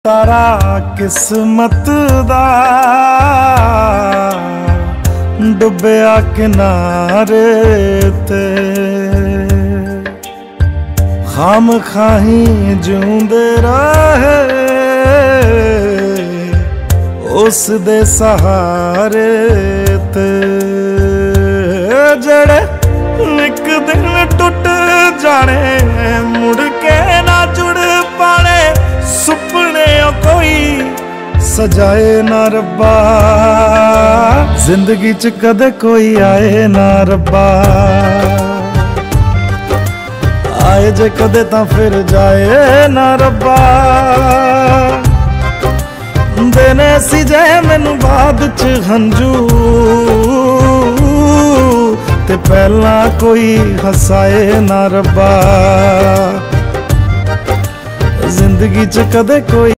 तारा किस्मत दा डुबिया किनारे ते खाम खाही जूंदे रहे उस दे सहारे ते जड़े एक दिन टुट जाने मुड़ के ना जुड़ पाने सुपने कोई सजाए ना रब्बा जिंदगी च कदे कोई आए ना रब्बा आए जे कदे तां फिर जाए ना रब्बा देने सी जे मैनू बाद च हंजू ते पहला कोई हसाए ना रब्बा जिंदगी च कदे कोई